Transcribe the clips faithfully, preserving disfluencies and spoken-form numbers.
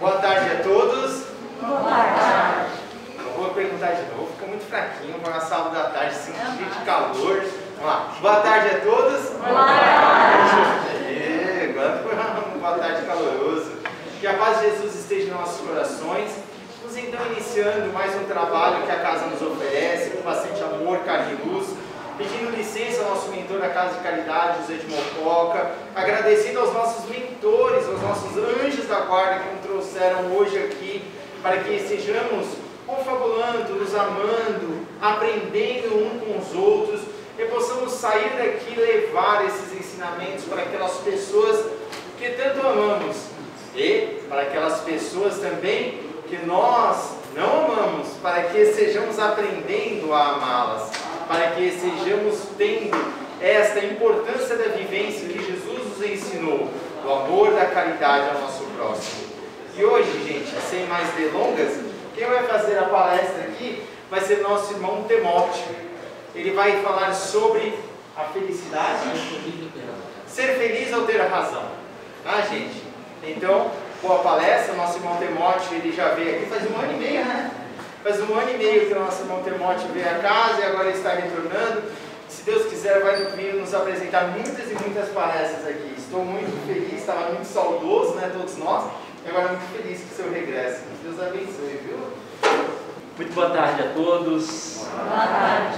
Boa tarde a todos. Boa tarde. Eu vou perguntar de novo, fica muito fraquinho para uma sábado da tarde, sem dia de calor. Vamos lá. Boa tarde a todos. Boa tarde. Aê, agora foi um boa tarde caloroso. Que a paz de Jesus esteja em nossos corações. Vamos então iniciando mais um trabalho que a casa nos oferece, com bastante amor, carinho e luz. Pedindo licença ao nosso mentor da Casa de Caridade, José de Mococa, agradecendo aos nossos mentores, aos nossos anjos da guarda que nos trouxeram hoje aqui, para que estejamos confabulando, nos amando, aprendendo um com os outros, e possamos sair daqui e levar esses ensinamentos para aquelas pessoas que tanto amamos, e para aquelas pessoas também que nós não amamos, para que estejamos aprendendo a amá-las, para que estejamos tendo esta importância da vivência que Jesus nos ensinou, do amor, da caridade ao nosso próximo. E hoje, gente, sem mais delongas, quem vai fazer a palestra aqui vai ser nosso irmão Timóteo. Ele vai falar sobre a felicidade, ser feliz ou ter razão. Ah, gente? Então, boa palestra, nosso irmão Timóteo, ele já veio aqui faz um ano e meio, né? Faz um ano e meio que o nosso irmão Timóteo veio a casa e agora ele está retornando. Se Deus quiser, vai vir nos apresentar muitas e muitas palestras aqui. Estou muito feliz, estava muito saudoso, né, todos nós, e agora muito feliz com o seu regresso. Deus abençoe, viu? Muito boa tarde a todos. Boa tarde.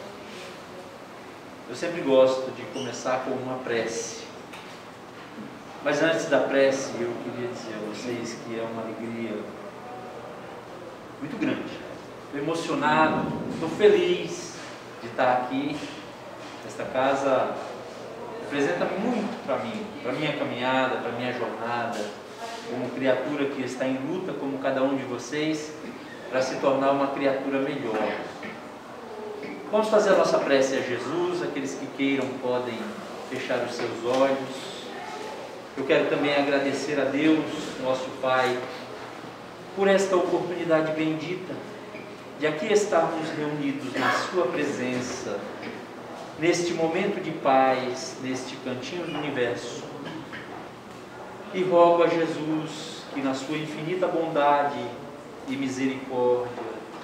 Eu sempre gosto de começar com uma prece. Mas antes da prece, eu queria dizer a vocês que é uma alegria muito grande. Estou emocionado, estou feliz de estar aqui. Esta casa representa muito para mim, para a minha caminhada, para a minha jornada, como criatura que está em luta, como cada um de vocês, para se tornar uma criatura melhor. Vamos fazer a nossa prece a Jesus. Aqueles que queiram podem fechar os seus olhos. Eu quero também agradecer a Deus, nosso Pai, por esta oportunidade bendita de aqui estarmos reunidos na Sua presença, neste momento de paz, neste cantinho do universo. E rogo a Jesus que na Sua infinita bondade e misericórdia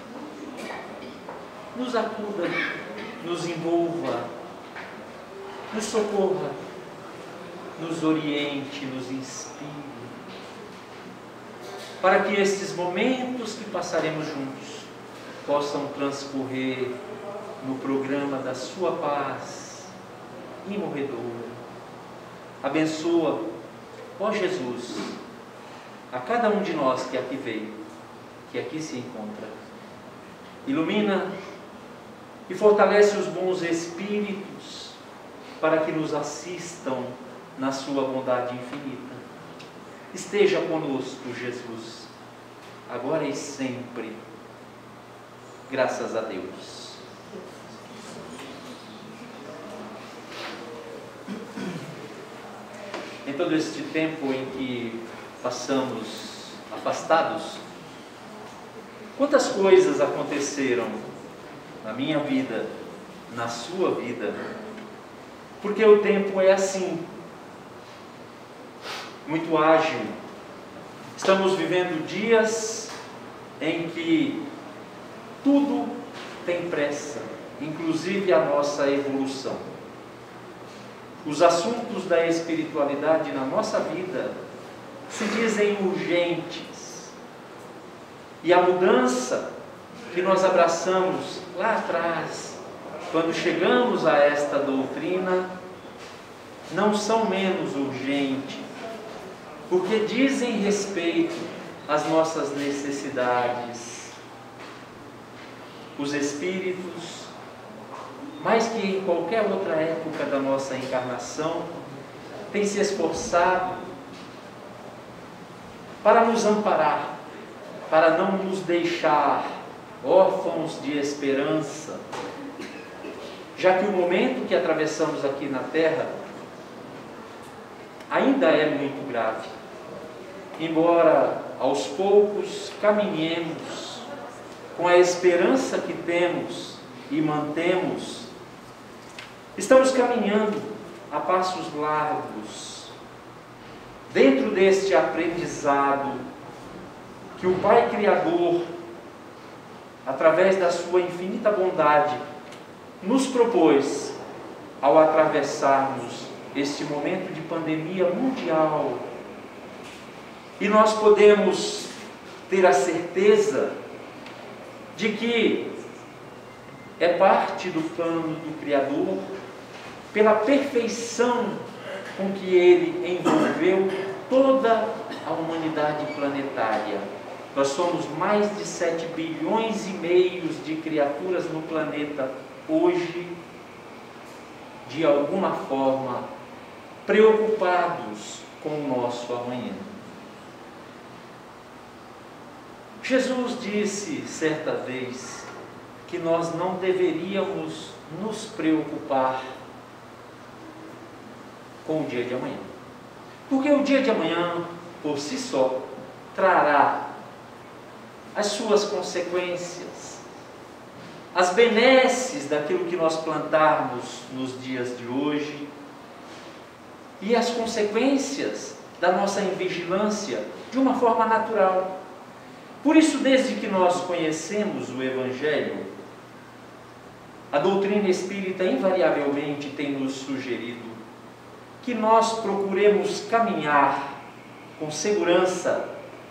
nos acuda, nos envolva, nos socorra, nos oriente, nos inspire, para que estes momentos que passaremos juntos possam transcorrer no programa da Sua paz imorredora. Abençoa, ó Jesus, a cada um de nós que aqui veio, que aqui se encontra. Ilumina e fortalece os bons espíritos para que nos assistam na Sua bondade infinita. Esteja conosco, Jesus, agora e sempre. Graças a Deus. Em todo este tempo em que passamos afastados, quantas coisas aconteceram na minha vida, na sua vida, porque o tempo é assim, muito ágil. Estamos vivendo dias em que tudo tem pressa, inclusive a nossa evolução. Os assuntos da espiritualidade na nossa vida se dizem urgentes. E a mudança que nós abraçamos lá atrás, quando chegamos a esta doutrina, não são menos urgentes, porque dizem respeito às nossas necessidades. Os espíritos, mais que em qualquer outra época da nossa encarnação, têm se esforçado para nos amparar, para não nos deixar órfãos de esperança, já que o momento que atravessamos aqui na Terra ainda é muito grave. Embora aos poucos caminhemos com a esperança que temos e mantemos, estamos caminhando a passos largos dentro deste aprendizado que o Pai Criador, através da sua infinita bondade, nos propôs ao atravessarmos este momento de pandemia mundial. E nós podemos ter a certeza de que é parte do plano do Criador, pela perfeição com que Ele envolveu toda a humanidade planetária. Nós somos mais de sete bilhões e meios de criaturas no planeta hoje, de alguma forma, preocupados com o nosso amanhã. Jesus disse certa vez que nós não deveríamos nos preocupar com o dia de amanhã, porque o dia de amanhã, por si só, trará as suas consequências, as benesses daquilo que nós plantarmos nos dias de hoje e as consequências da nossa invigilância de uma forma natural. Por isso, desde que nós conhecemos o Evangelho, a doutrina espírita invariavelmente tem nos sugerido que nós procuremos caminhar com segurança,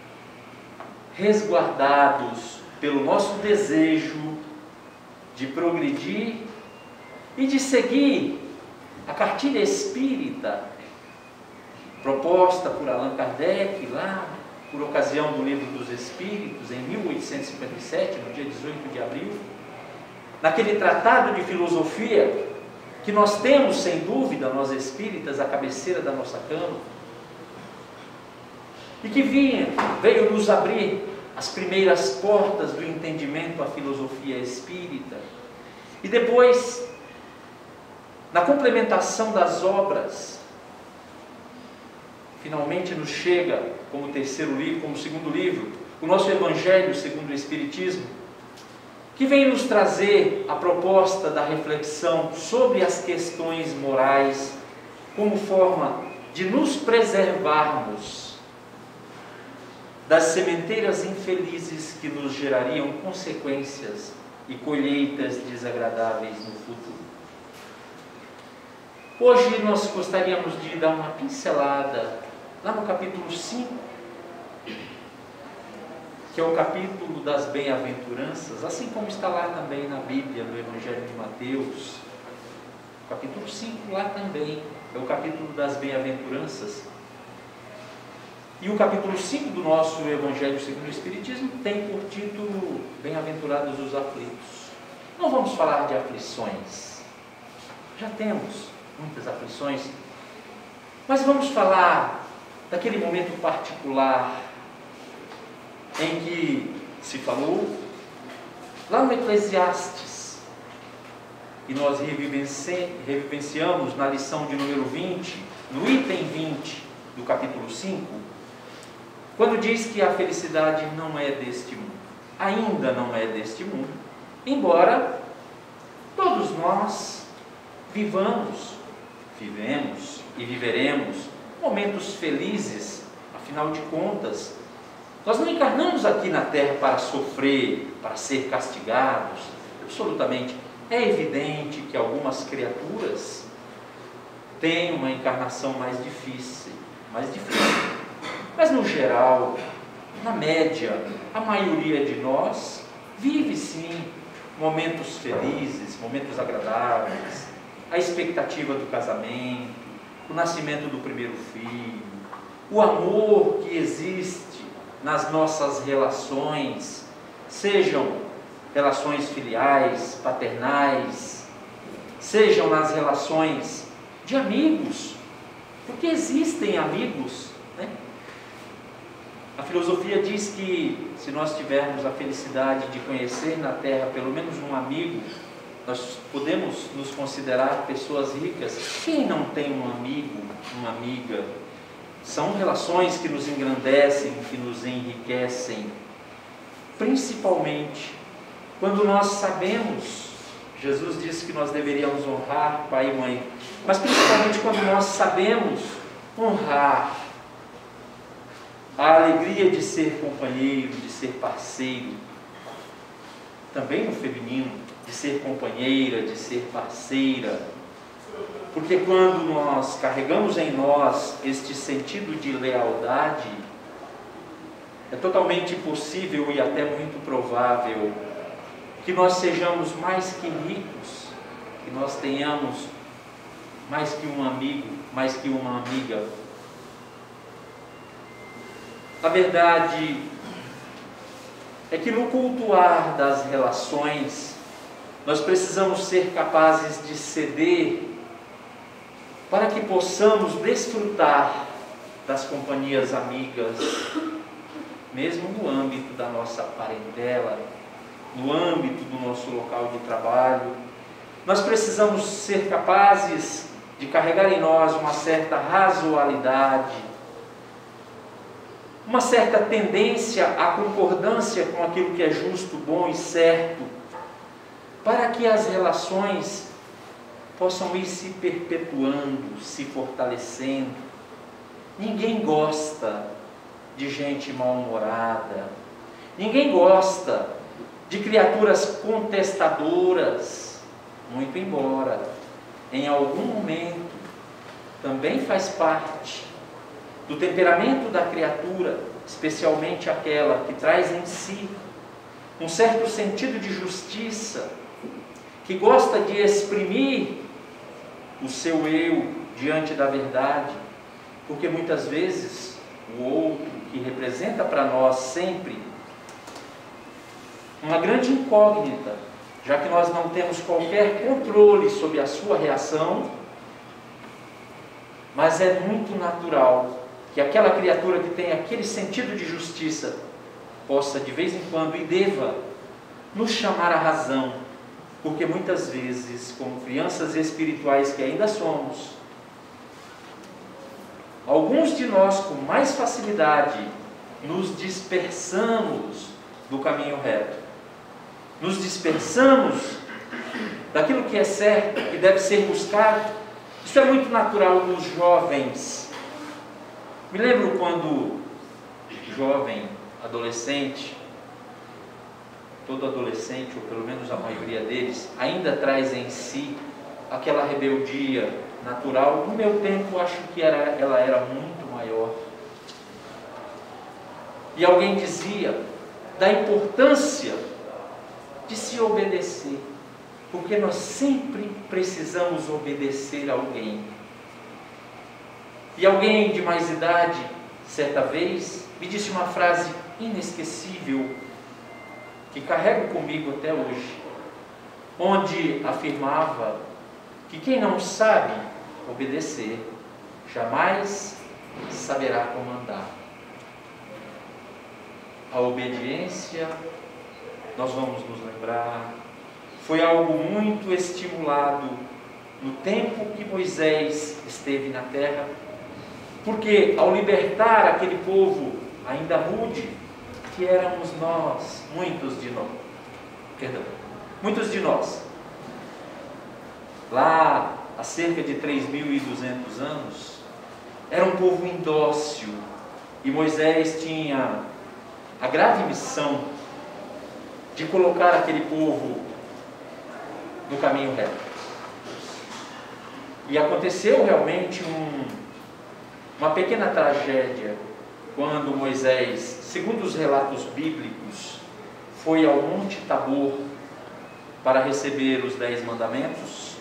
resguardados pelo nosso desejo de progredir e de seguir a cartilha espírita proposta por Allan Kardec lá por ocasião do Livro dos Espíritos, em mil oitocentos e cinquenta e sete, no dia dezoito de abril, naquele tratado de filosofia que nós temos, sem dúvida, nós espíritas, à cabeceira da nossa cama, e que vinha, veio nos abrir as primeiras portas do entendimento à filosofia espírita, e depois, na complementação das obras, finalmente nos chega como terceiro livro, como segundo livro, o nosso Evangelho segundo o Espiritismo, que vem nos trazer a proposta da reflexão sobre as questões morais, como forma de nos preservarmos das sementeiras infelizes que nos gerariam consequências e colheitas desagradáveis no futuro. Hoje nós gostaríamos de dar uma pincelada lá no capítulo cinco, que é o capítulo das bem-aventuranças, assim como está lá também na Bíblia, no Evangelho de Mateus. O capítulo cinco lá também é o capítulo das bem-aventuranças. E o capítulo cinco do nosso Evangelho segundo o Espiritismo tem por título Bem-aventurados os aflitos. Não vamos falar de aflições, já temos muitas aflições, mas vamos falar daquele momento particular em que se falou lá no Eclesiastes, e nós revivenci, revivenciamos na lição de número vinte, no item vinte do capítulo cinco, quando diz que a felicidade não é deste mundo, ainda não é deste mundo, embora todos nós vivamos, vivemos e viveremos momentos felizes. Afinal de contas, nós não encarnamos aqui na Terra para sofrer, para ser castigados, absolutamente. É evidente que algumas criaturas têm uma encarnação mais difícil, mais difícil. Mas no geral, na média, a maioria de nós vive sim momentos felizes, momentos agradáveis, a expectativa do casamento, o nascimento do primeiro filho, o amor que existe nas nossas relações, sejam relações filiais, paternais, sejam nas relações de amigos, porque existem amigos, né? A filosofia diz que se nós tivermos a felicidade de conhecer na Terra pelo menos um amigo, nós podemos nos considerar pessoas ricas. Quem não tem um amigo, uma amiga? São relações que nos engrandecem, que nos enriquecem, principalmente quando nós sabemos, Jesus disse que nós deveríamos honrar pai e mãe, mas principalmente quando nós sabemos honrar a alegria de ser companheiro, de ser parceiro, também no feminino, de ser companheira, de ser parceira. Porque quando nós carregamos em nós este sentido de lealdade, é totalmente possível e até muito provável que nós sejamos mais que ricos, que nós tenhamos mais que um amigo, mais que uma amiga. A verdade é que no cultuar das relações, nós precisamos ser capazes de ceder para que possamos desfrutar das companhias amigas, mesmo no âmbito da nossa parentela, no âmbito do nosso local de trabalho. Nós precisamos ser capazes de carregar em nós uma certa razoabilidade, uma certa tendência à concordância com aquilo que é justo, bom e certo, para que as relações possam ir se perpetuando, se fortalecendo. Ninguém gosta de gente mal-humorada, ninguém gosta de criaturas contestadoras, muito embora em algum momento também faz parte do temperamento da criatura, especialmente aquela que traz em si um certo sentido de justiça, que gosta de exprimir o seu eu diante da verdade, porque muitas vezes o outro, que representa para nós sempre uma grande incógnita, já que nós não temos qualquer controle sobre a sua reação, mas é muito natural que aquela criatura que tem aquele sentido de justiça possa de vez em quando e deva nos chamar à razão, porque muitas vezes, como crianças espirituais que ainda somos, alguns de nós com mais facilidade nos dispersamos do caminho reto, nos dispersamos daquilo que é certo, que deve ser buscado. Isso é muito natural nos jovens. Me lembro quando jovem, adolescente, todo adolescente, ou pelo menos a maioria deles, ainda traz em si aquela rebeldia natural. No meu tempo, acho que era, ela era muito maior. E alguém dizia da importância de se obedecer, porque nós sempre precisamos obedecer a alguém. E alguém de mais idade, certa vez, me disse uma frase inesquecível, que carrego comigo até hoje, onde afirmava que quem não sabe obedecer, jamais saberá comandar. A obediência, nós vamos nos lembrar, foi algo muito estimulado no tempo que Moisés esteve na terra, porque ao libertar aquele povo ainda rude, que éramos nós, muitos de nós, perdão, muitos de nós, lá há cerca de três mil e duzentos anos, era um povo indócil, e Moisés tinha a grave missão de colocar aquele povo no caminho reto. E aconteceu realmente um, uma pequena tragédia quando Moisés, segundo os relatos bíblicos, foi ao Monte Tabor para receber os dez mandamentos,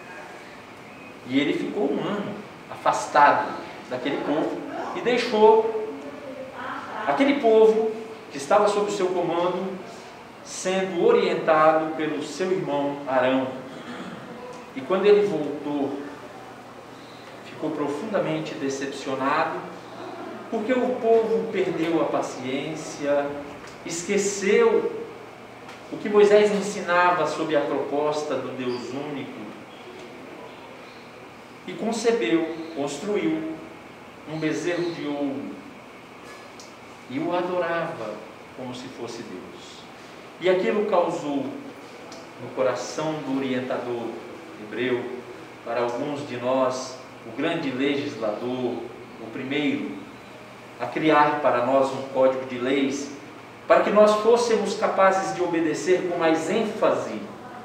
e ele ficou um ano afastado daquele povo e deixou aquele povo que estava sob o seu comando sendo orientado pelo seu irmão Arão. E quando ele voltou, ficou profundamente decepcionado, porque o povo perdeu a paciência, esqueceu o que Moisés ensinava sobre a proposta do Deus único, e concebeu, construiu um bezerro de ouro e o adorava como se fosse Deus. E aquilo causou no coração do orientador hebreu, para alguns de nós, o grande legislador, o primeiro a criar para nós um código de leis, para que nós fôssemos capazes de obedecer com mais ênfase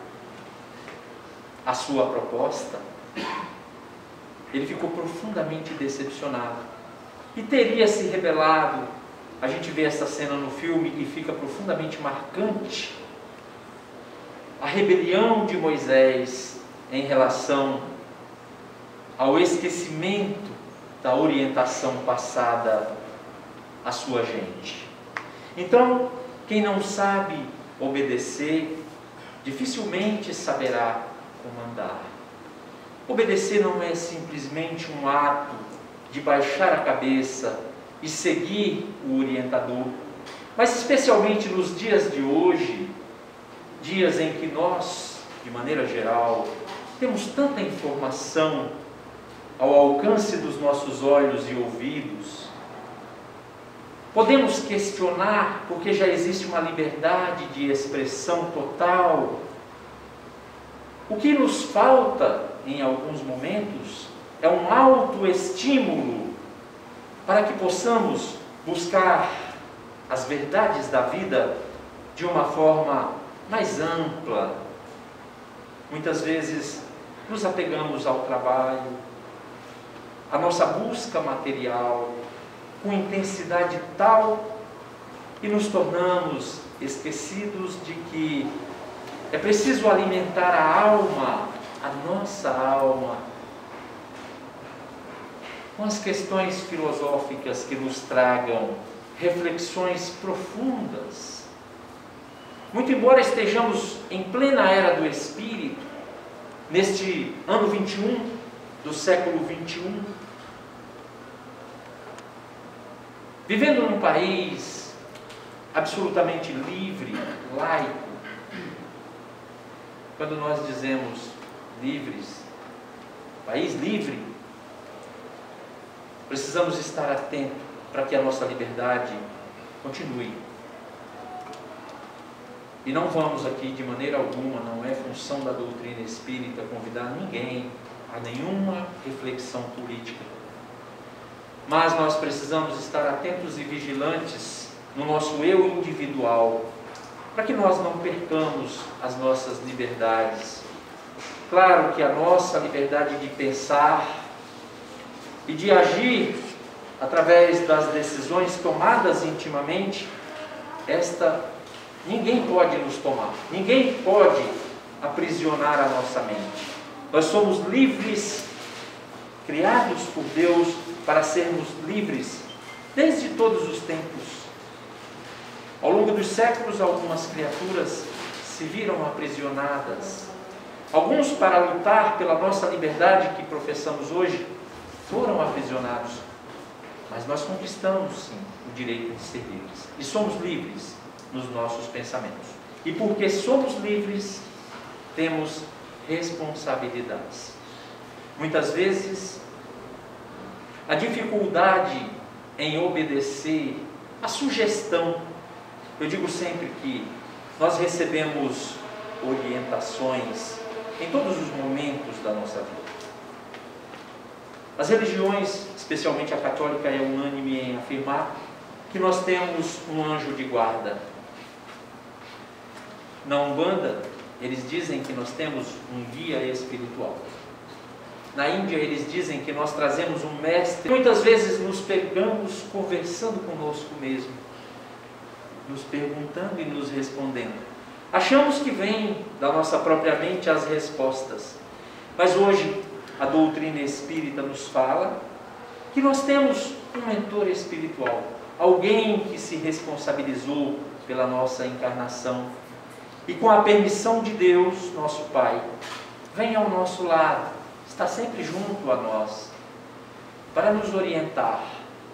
a sua proposta, ele ficou profundamente decepcionado e teria se rebelado. A gente vê essa cena no filme e fica profundamente marcante a rebelião de Moisés em relação ao esquecimento da orientação passada à sua gente. Então, quem não sabe obedecer, dificilmente saberá comandar. Obedecer não é simplesmente um ato de baixar a cabeça e seguir o orientador, mas especialmente nos dias de hoje, dias em que nós, de maneira geral, temos tanta informação ao alcance dos nossos olhos e ouvidos, podemos questionar porque já existe uma liberdade de expressão total. O que nos falta, em alguns momentos, é um autoestímulo para que possamos buscar as verdades da vida de uma forma mais ampla. Muitas vezes nos apegamos ao trabalho, à nossa busca material, com intensidade tal, e nos tornamos esquecidos de que é preciso alimentar a alma, a nossa alma, com as questões filosóficas que nos tragam reflexões profundas. Muito embora estejamos em plena era do Espírito, neste ano vinte e um do século vinte e um, vivendo num país absolutamente livre, laico. Quando nós dizemos livres, país livre, precisamos estar atentos para que a nossa liberdade continue. E não vamos aqui de maneira alguma, não é função da doutrina espírita convidar ninguém a nenhuma reflexão política. Mas nós precisamos estar atentos e vigilantes no nosso eu individual, para que nós não percamos as nossas liberdades. Claro que a nossa liberdade de pensar e de agir através das decisões tomadas intimamente, esta ninguém pode nos tomar, ninguém pode aprisionar a nossa mente. Nós somos livres, criados por Deus para sermos livres desde todos os tempos. Ao longo dos séculos, algumas criaturas se viram aprisionadas. Alguns, para lutar pela nossa liberdade que professamos hoje, foram aprisionados. Mas nós conquistamos, sim, o direito de ser livres. E somos livres nos nossos pensamentos. E porque somos livres, temos responsabilidades. Muitas vezes, a dificuldade em obedecer a sugestão. Eu digo sempre que nós recebemos orientações em todos os momentos da nossa vida. As religiões, especialmente a católica, é unânime em afirmar que nós temos um anjo de guarda. Na Umbanda, eles dizem que nós temos um guia espiritual. Na Índia, eles dizem que nós trazemos um mestre. Muitas vezes nos pegamos conversando conosco mesmo, nos perguntando e nos respondendo. Achamos que vem da nossa própria mente as respostas. Mas hoje, a doutrina espírita nos fala que nós temos um mentor espiritual, alguém que se responsabilizou pela nossa encarnação e, com a permissão de Deus, nosso Pai, vem ao nosso lado, está sempre junto a nós para nos orientar.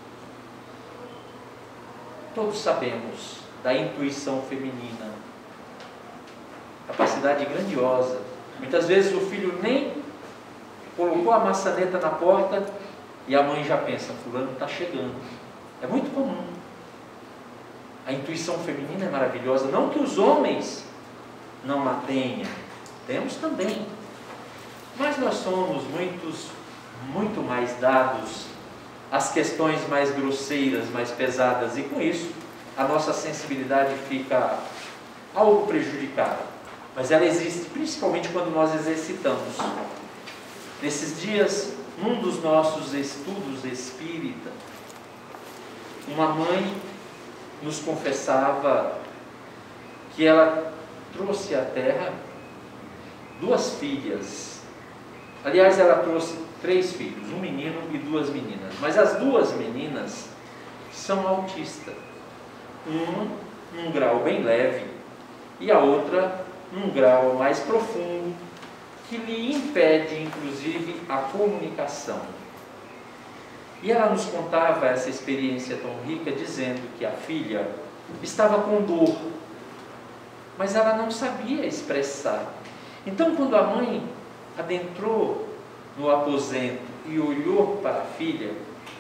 Todos sabemos da intuição feminina, capacidade grandiosa. Muitas vezes o filho nem colocou a maçaneta na porta e a mãe já pensa, fulano está chegando. É muito comum. A intuição feminina é maravilhosa. Não que os homens não a tenham, temos também. Mas nós somos muitos, muito mais dados as questões mais grosseiras, mais pesadas, e com isso a nossa sensibilidade fica algo prejudicada. Mas ela existe principalmente quando nós exercitamos. Nesses dias, num dos nossos estudos espírita, uma mãe nos confessava que ela trouxe à Terra duas filhas. Aliás, ela trouxe três filhos, um menino e duas meninas. Mas as duas meninas são autistas. Uma num grau bem leve e a outra num grau mais profundo, que lhe impede, inclusive, a comunicação. E ela nos contava essa experiência tão rica, dizendo que a filha estava com dor, mas ela não sabia expressar. Então, quando a mãe adentrou no aposento e olhou para a filha,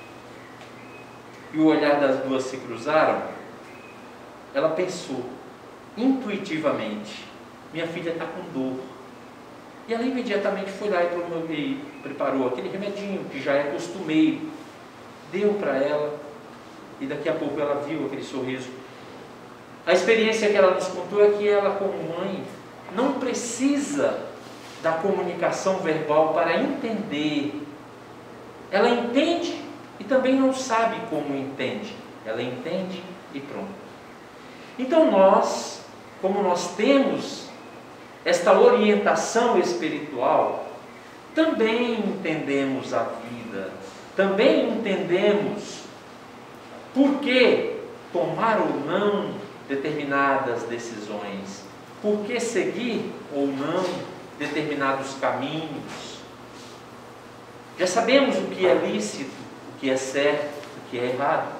e o olhar das duas se cruzaram, ela pensou intuitivamente: minha filha está com dor. E ela imediatamente foi lá e preparou aquele remedinho que já é costumeiro, deu para ela, e daqui a pouco ela viu aquele sorriso. A experiência que ela nos contou é que ela, como mãe, não precisa da comunicação verbal para entender. Ela entende e também não sabe como entende. Ela entende e pronto. Então nós, como nós temos esta orientação espiritual, também entendemos a vida, também entendemos por que tomar ou não determinadas decisões, por que seguir ou não determinados caminhos. Já sabemos o que é lícito, o que é certo, o que é errado.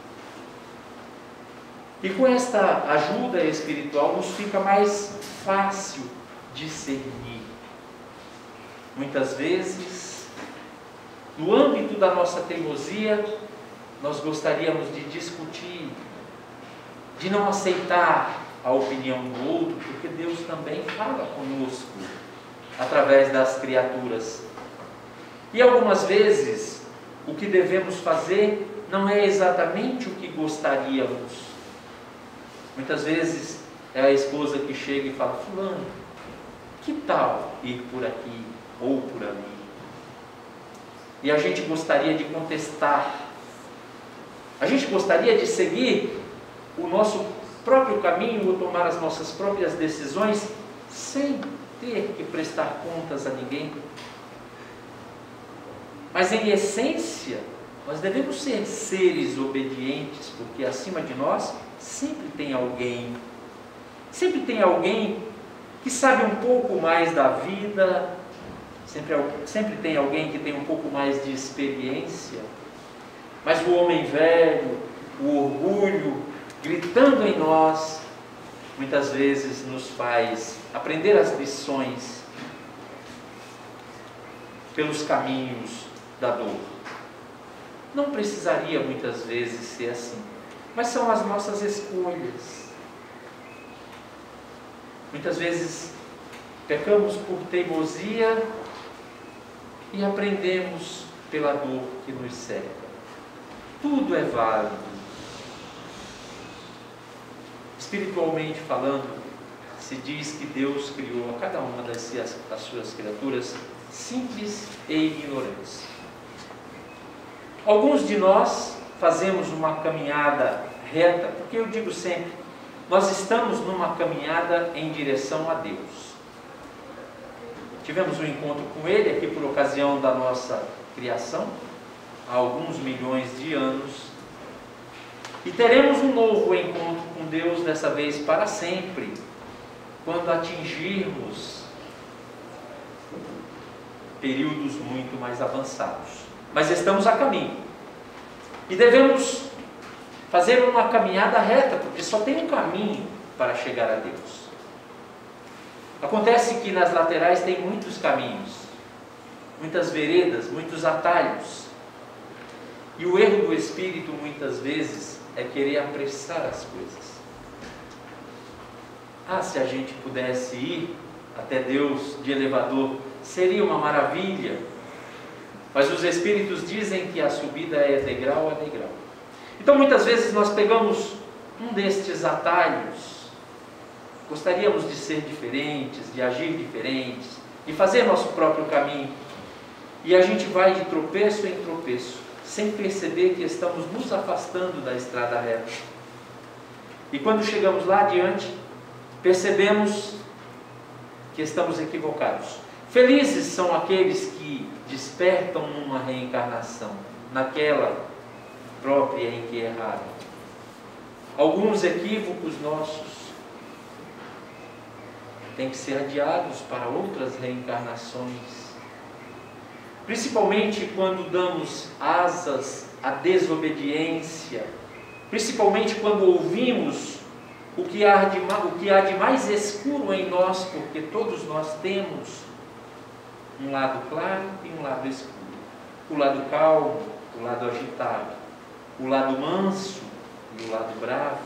E com esta ajuda espiritual nos fica mais fácil discernir. Muitas vezes, no âmbito da nossa teimosia, nós gostaríamos de discutir, de não aceitar a opinião do outro, porque Deus também fala conosco através das criaturas. E algumas vezes o que devemos fazer não é exatamente o que gostaríamos. Muitas vezes é a esposa que chega e fala: fulano, que tal ir por aqui ou por ali? E a gente gostaria de contestar, a gente gostaria de seguir o nosso próprio caminho ou tomar as nossas próprias decisões sem ter que prestar contas a ninguém. Mas em essência, nós devemos ser seres obedientes, porque acima de nós sempre tem alguém, sempre tem alguém que sabe um pouco mais da vida, sempre, sempre tem alguém que tem um pouco mais de experiência. Mas o homem velho, o orgulho, gritando em nós, muitas vezes nos faz aprender as lições pelos caminhos da dor. Não precisaria muitas vezes ser assim, mas são as nossas escolhas. Muitas vezes pecamos por teimosia e aprendemos pela dor que nos cerca. Tudo é válido. Espiritualmente falando, se diz que Deus criou a cada uma das, das suas criaturas simples e ignorantes. Alguns de nós fazemos uma caminhada reta, porque eu digo sempre, nós estamos numa caminhada em direção a Deus. Tivemos um encontro com Ele aqui por ocasião da nossa criação, há alguns milhões de anos, e teremos um novo encontro com Deus, dessa vez para sempre, quando atingirmos períodos muito mais avançados. Mas estamos a caminho. E devemos fazer uma caminhada reta, porque só tem um caminho para chegar a Deus. Acontece que nas laterais tem muitos caminhos, muitas veredas, muitos atalhos. E o erro do espírito, muitas vezes, é querer apressar as coisas. Ah, se a gente pudesse ir até Deus de elevador, seria uma maravilha. Mas os Espíritos dizem que a subida é degrau a degrau. Então muitas vezes nós pegamos um destes atalhos, gostaríamos de ser diferentes, de agir diferentes, de fazer nosso próprio caminho, e a gente vai de tropeço em tropeço, sem perceber que estamos nos afastando da estrada reta. E quando chegamos lá adiante, percebemos que estamos equivocados. Felizes são aqueles que despertam numa reencarnação, naquela própria em que erraram. Alguns equívocos nossos têm que ser adiados para outras reencarnações. Principalmente quando damos asas à desobediência, principalmente quando ouvimos o que há de, o que há de mais escuro em nós, porque todos nós temos um lado claro e um lado escuro. O lado calmo, o lado agitado, o lado manso e o lado bravo.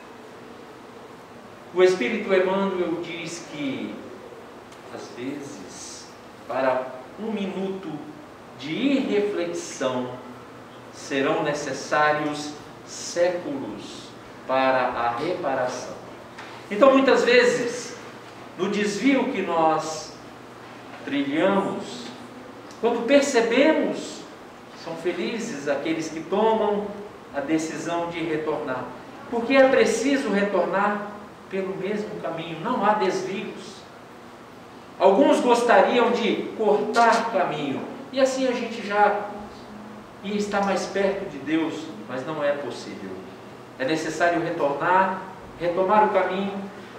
O Espírito Emmanuel diz que, às vezes, para um minuto de irreflexão, serão necessários séculos para a reparação. Então, muitas vezes, no desvio que nós trilhamos, quando percebemos, são felizes aqueles que tomam a decisão de retornar, porque é preciso retornar pelo mesmo caminho, não há desvios. Alguns gostariam de cortar caminho, e assim a gente já ia estar mais perto de Deus, mas não é possível. É necessário retornar, retomar o caminho,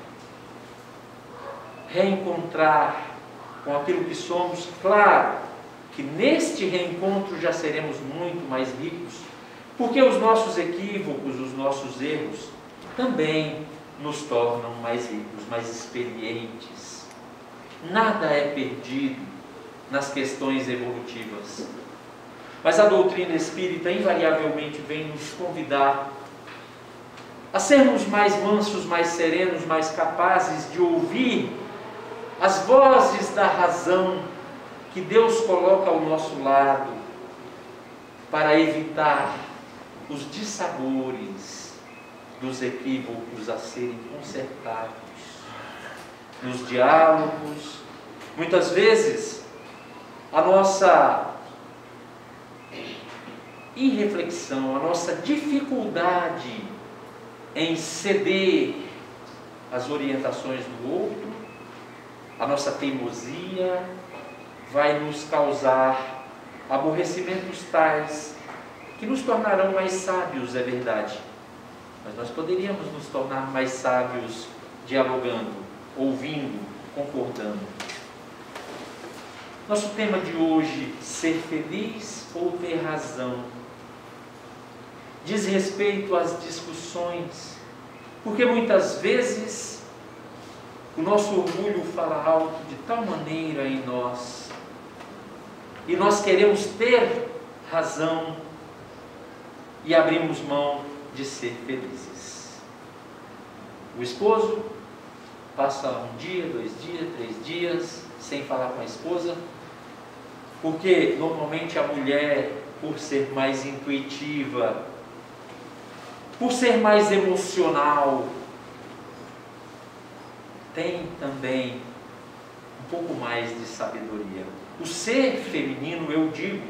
reencontrar com aquilo que somos. Claro que neste reencontro já seremos muito mais ricos, porque os nossos equívocos, os nossos erros, também nos tornam mais ricos, mais experientes. Nada é perdido nas questões evolutivas. Mas a doutrina espírita invariavelmente vem nos convidar a sermos mais mansos, mais serenos, mais capazes de ouvir as vozes da razão que Deus coloca ao nosso lado para evitar os dissabores dos equívocos a serem consertados. Nos diálogos, muitas vezes, a nossa irreflexão, a nossa dificuldade em ceder às orientações do outro, a nossa teimosia, vai nos causar aborrecimentos tais que nos tornarão mais sábios, é verdade. Mas nós poderíamos nos tornar mais sábios dialogando, ouvindo, concordando. Nosso tema de hoje, ser feliz ou ter razão, diz respeito às discussões, porque muitas vezes o nosso orgulho fala alto de tal maneira em nós, e nós queremos ter razão e abrimos mão de ser felizes. O esposo passa um dia, dois dias, três dias sem falar com a esposa, porque normalmente a mulher, por ser mais intuitiva, por ser mais emocional, tem também um pouco mais de sabedoria. O ser feminino, eu digo,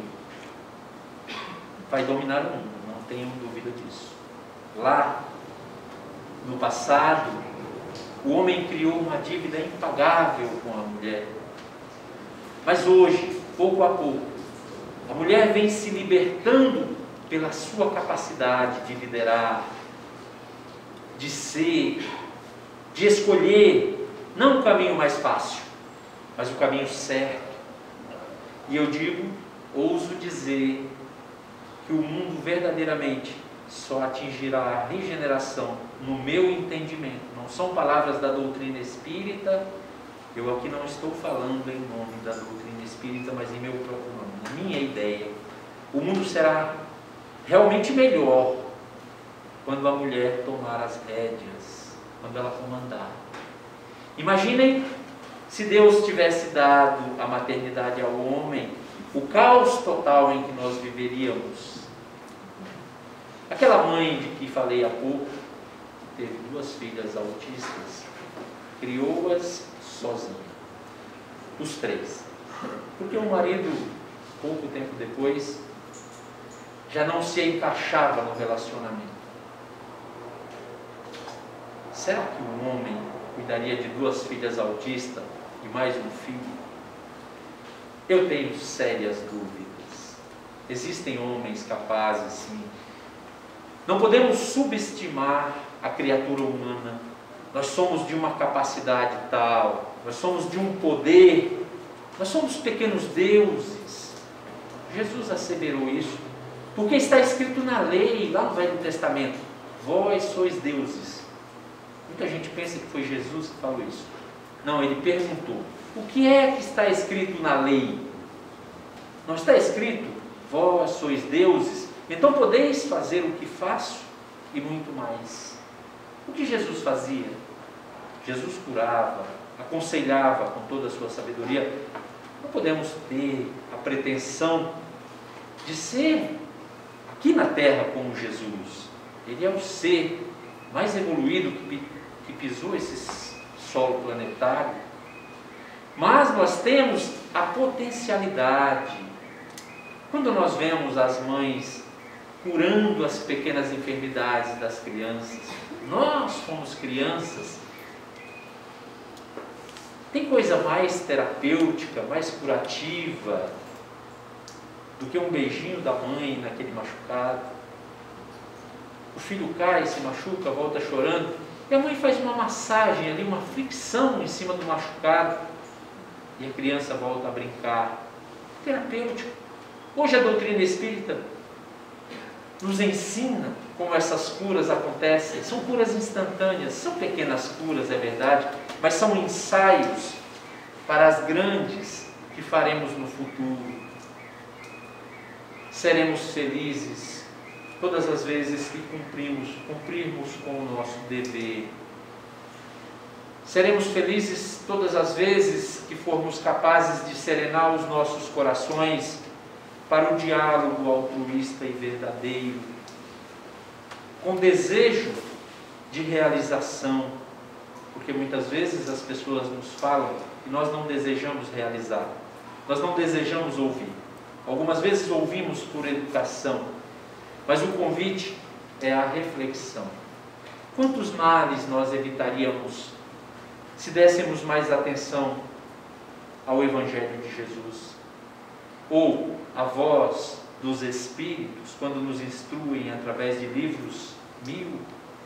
vai dominar o mundo, não tenho dúvida disso. Lá, no passado, o homem criou uma dívida impagável com a mulher. Mas hoje, pouco a pouco, a mulher vem se libertando pela sua capacidade de liderar, de ser, de escolher, não o caminho mais fácil, mas o caminho certo. E eu digo, ouso dizer, que o mundo verdadeiramente só atingirá a regeneração, no meu entendimento. Não são palavras da doutrina espírita, eu aqui não estou falando em nome da doutrina espírita, mas em meu próprio nome, na minha ideia. O mundo será realmente melhor quando a mulher tomar as rédeas, quando ela comandar. Imaginem se Deus tivesse dado a maternidade ao homem o caos total em que nós viveríamos. Aquela mãe de que falei há pouco, teve duas filhas autistas, criou-as sozinha, os três. Porque o marido, pouco tempo depois, já não se encaixava no relacionamento. Será que um homem cuidaria de duas filhas autistas e mais um filho? Eu tenho sérias dúvidas. Existem homens capazes, sim. Não podemos subestimar a criatura humana. Nós somos de uma capacidade tal, nós somos de um poder, nós somos pequenos deuses. Jesus asseverou isso, porque está escrito na lei, lá no Velho Testamento: vós sois deuses. Muita gente pensa que foi Jesus que falou isso. Não, ele perguntou: o que é que está escrito na lei? Não está escrito: vós sois deuses, então podeis fazer o que faço e muito mais. O que Jesus fazia? Jesus curava, aconselhava com toda a sua sabedoria. Não podemos ter a pretensão de ser aqui na terra como Jesus. Ele é o ser mais evoluído que, que pisou esse solo planetário. Mas nós temos a potencialidade. Quando nós vemos as mães curando as pequenas enfermidades das crianças, nós fomos crianças. Tem coisa mais terapêutica, mais curativa do que um beijinho da mãe naquele machucado? O filho cai, se machuca, volta chorando, e a mãe faz uma massagem ali, uma fricção em cima do machucado, e a criança volta a brincar. Terapêutico. Hoje a doutrina espírita nos ensina como essas curas acontecem. São curas instantâneas, são pequenas curas, é verdade, mas são ensaios para as grandes que faremos no futuro. Seremos felizes todas as vezes que cumprimos, cumprirmos com o nosso dever. Seremos felizes todas as vezes que formos capazes de serenar os nossos corações para o diálogo altruísta e verdadeiro, com desejo de realização, porque muitas vezes as pessoas nos falam e nós não desejamos realizar, nós não desejamos ouvir. Algumas vezes ouvimos por educação, mas o convite é a reflexão. Quantos males nós evitaríamos se dessemos mais atenção ao Evangelho de Jesus? Ou a voz dos Espíritos, quando nos instruem através de livros mil?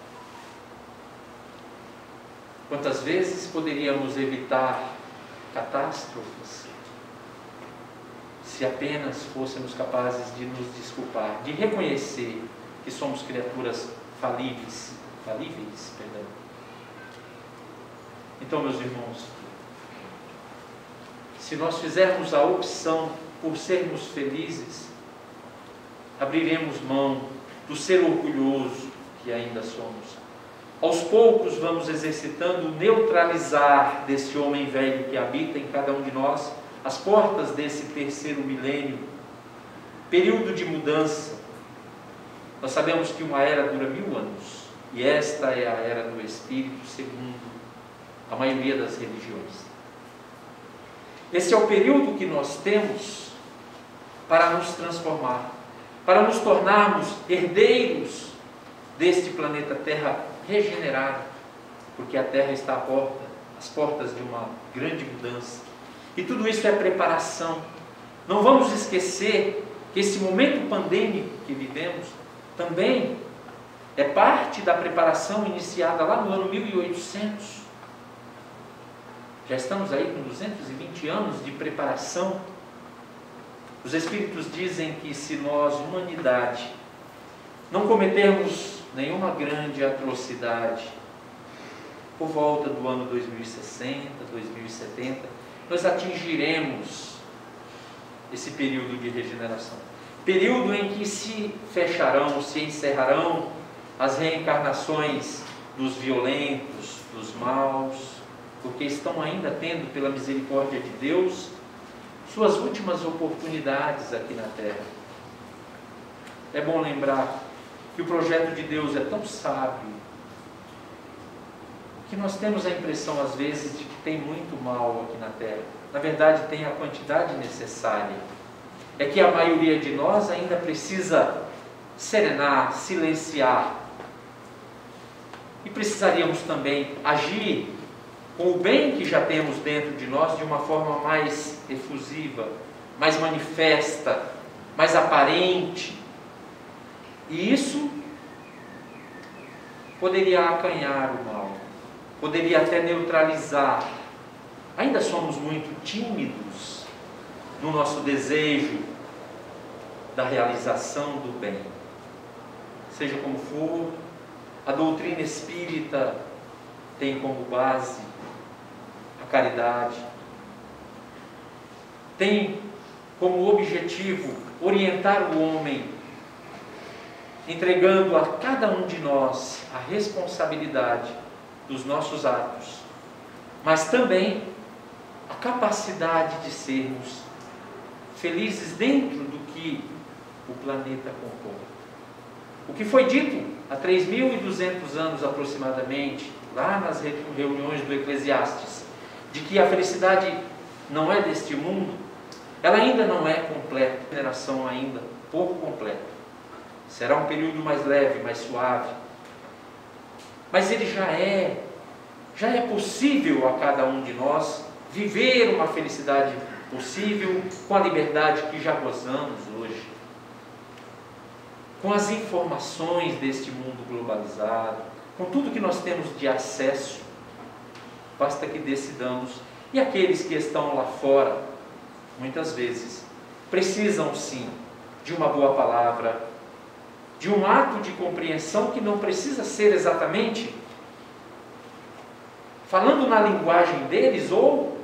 Quantas vezes poderíamos evitar catástrofes se apenas fôssemos capazes de nos desculpar, de reconhecer que somos criaturas falíveis, falíveis, perdão. Então, meus irmãos, se nós fizermos a opção por sermos felizes, abriremos mão do ser orgulhoso que ainda somos. Aos poucos vamos exercitando o neutralizar desse homem velho que habita em cada um de nós, as portas desse terceiro milênio, período de mudança. Nós sabemos que uma era dura mil anos, e esta é a era do Espírito, segundo a maioria das religiões. Esse é o período que nós temos para nos transformar, para nos tornarmos herdeiros deste planeta Terra regenerado, porque a Terra está à porta, às portas de uma grande mudança. E tudo isso é preparação. Não vamos esquecer que esse momento pandêmico que vivemos também é parte da preparação iniciada lá no ano mil e oitocentos. Já estamos aí com duzentos e vinte anos de preparação. Os Espíritos dizem que se nós, humanidade, não cometermos nenhuma grande atrocidade, por volta do ano dois mil e sessenta, dois mil e setenta, nós atingiremos esse período de regeneração. Período em que se fecharão, se encerrarão as reencarnações dos violentos, dos maus, porque estão ainda tendo, pela misericórdia de Deus, suas últimas oportunidades aqui na terra. É bom lembrar que o projeto de Deus é tão sábio que nós temos a impressão às vezes de que tem muito mal aqui na terra. Na verdade, tem a quantidade necessária. É que a maioria de nós ainda precisa serenar, silenciar. E precisaríamos também agir com o bem que já temos dentro de nós de uma forma mais efusiva, mais manifesta, mais aparente. E isso poderia acanhar o mal, poderia até neutralizar. Ainda somos muito tímidos no nosso desejo da realização do bem. Seja como for, a doutrina espírita tem como base a caridade, tem como objetivo orientar o homem, entregando a cada um de nós a responsabilidade dos nossos atos, mas também a capacidade de sermos felizes dentro do que o planeta compõe. O que foi dito há três mil e duzentos anos aproximadamente, lá nas reuniões do Eclesiastes, de que a felicidade não é deste mundo, ela ainda não é completa, a geração ainda pouco completa. Será um período mais leve, mais suave. Mas ele já é, já é possível a cada um de nós viver uma felicidade possível com a liberdade que já gozamos hoje. Com as informações deste mundo globalizado, com tudo que nós temos de acesso, basta que decidamos. E aqueles que estão lá fora, muitas vezes, precisam sim de uma boa palavra, de um ato de compreensão que não precisa ser exatamente falando na linguagem deles ou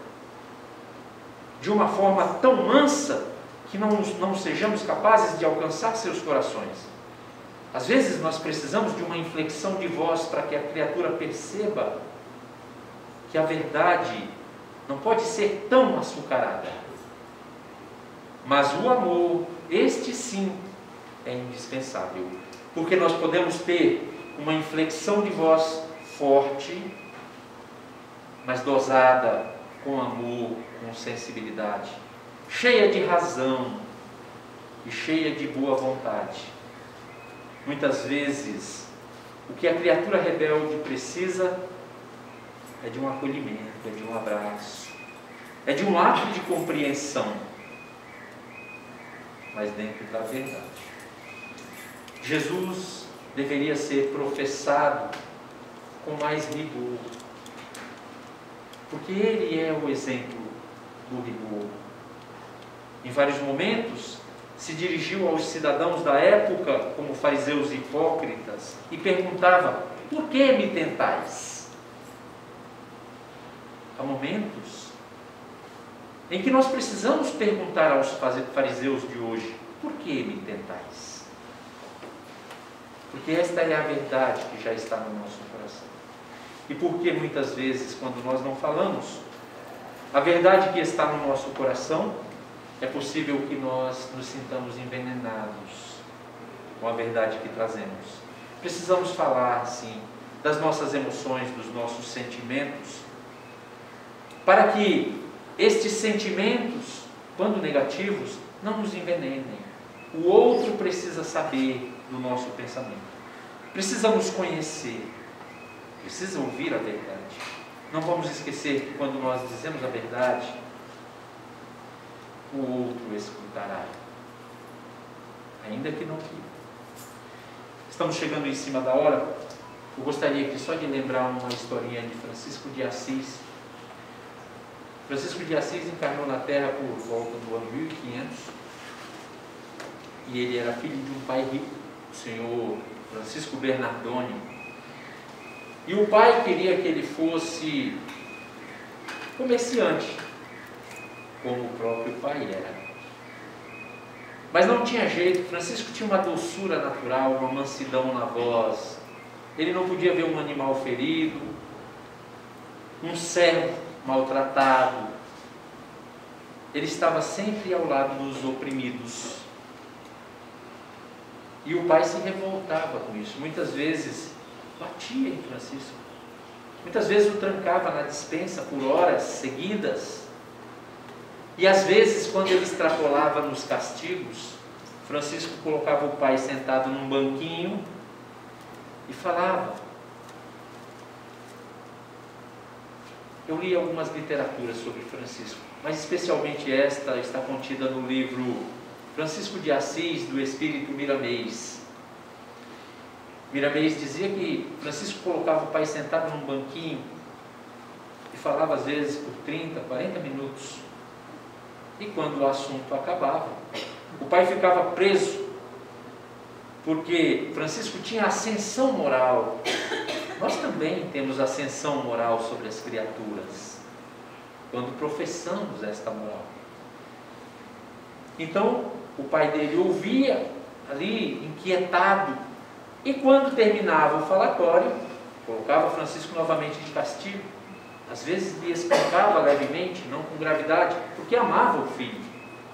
de uma forma tão mansa que não, não sejamos capazes de alcançar seus corações. Às vezes nós precisamos de uma inflexão de voz para que a criatura perceba que a verdade não pode ser tão açucarada. Mas o amor, este sim, é indispensável, porque nós podemos ter uma inflexão de voz forte, mas dosada com amor, com sensibilidade, cheia de razão e cheia de boa vontade. Muitas vezes, o que a criatura rebelde precisa é de um acolhimento, é de um abraço, é de um ato de compreensão, mas dentro da verdade. Jesus deveria ser professado com mais rigor, porque ele é o exemplo do rigor. Em vários momentos, se dirigiu aos cidadãos da época, como fariseus hipócritas, e perguntava: por que me tentais? Há momentos em que nós precisamos perguntar aos fariseus de hoje: por que me tentais? Porque esta é a verdade que já está no nosso coração. E porque muitas vezes, quando nós não falamos a verdade que está no nosso coração, é possível que nós nos sintamos envenenados com a verdade que trazemos. Precisamos falar, sim, das nossas emoções, dos nossos sentimentos, para que estes sentimentos, quando negativos, não nos envenenem. O outro precisa saber do nosso pensamento. Precisamos conhecer, precisa ouvir a verdade. Não vamos esquecer que quando nós dizemos a verdade, o outro escutará, ainda que não queira. Estamos chegando em cima da hora. Eu gostaria aqui só de lembrar uma historinha de Francisco de Assis. Francisco de Assis encarnou na Terra por volta do ano mil e quinhentos, e ele era filho de um pai rico, o senhor Francisco Bernardoni. E o pai queria que ele fosse comerciante, como o próprio pai era. Mas não tinha jeito. Francisco tinha uma doçura natural, uma mansidão na voz. Ele não podia ver um animal ferido, um servo maltratado. ele estava sempre ao lado dos oprimidos. E o pai se revoltava com isso. Muitas vezes batia em Francisco. Muitas vezes o trancava na despensa por horas seguidas. E às vezes, quando ele extrapolava nos castigos, Francisco colocava o pai sentado num banquinho e falava. Eu li algumas literaturas sobre Francisco, mas especialmente esta está contida no livro Francisco de Assis, do Espírito Miramês. Miramês dizia que Francisco colocava o pai sentado num banquinho e falava às vezes por trinta, quarenta minutos. E quando o assunto acabava, o pai ficava preso, porque Francisco tinha ascensão moral. Nós também temos ascensão moral sobre as criaturas, quando professamos esta moral. Então, o pai dele ouvia ali, inquietado, e quando terminava o falatório, colocava Francisco novamente de castigo. Às vezes lhe espancava levemente, não com gravidade, porque amava o filho.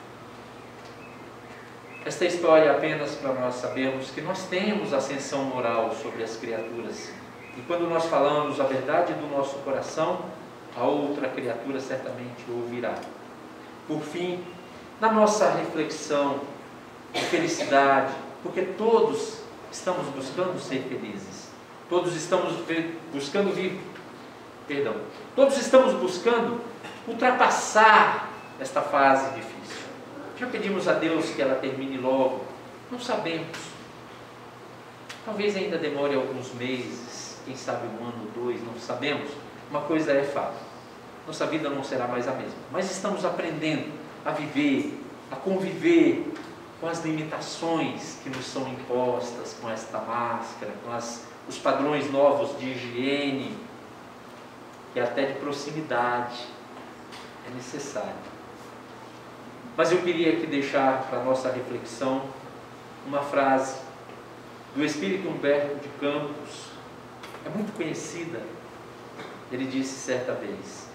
Esta história é apenas para nós sabermos que nós temos ascensão moral sobre as criaturas. E quando nós falamos a verdade do nosso coração, a outra criatura certamente ouvirá. Por fim, na nossa reflexão de felicidade, porque todos estamos buscando ser felizes, todos estamos buscando viver, perdão, todos estamos buscando ultrapassar esta fase difícil. Já pedimos a Deus que ela termine logo? Não sabemos. Talvez ainda demore alguns meses, quem sabe um ano, dois, não sabemos. Uma coisa é fato, nossa vida não será mais a mesma, mas estamos aprendendo a viver, a conviver com as limitações que nos são impostas, com esta máscara, com as, os padrões novos de higiene e até de proximidade. É necessário. Mas eu queria aqui deixar para a nossa reflexão uma frase do Espírito Humberto de Campos, é muito conhecida. Ele disse certa vez: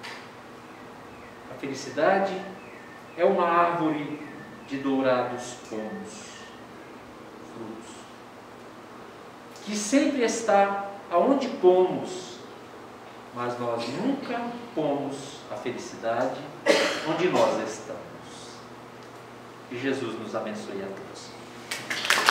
a felicidade é uma árvore de dourados pomos, frutos, que sempre está aonde pomos, mas nós nunca pomos a felicidade onde nós estamos. Que Jesus nos abençoe a todos.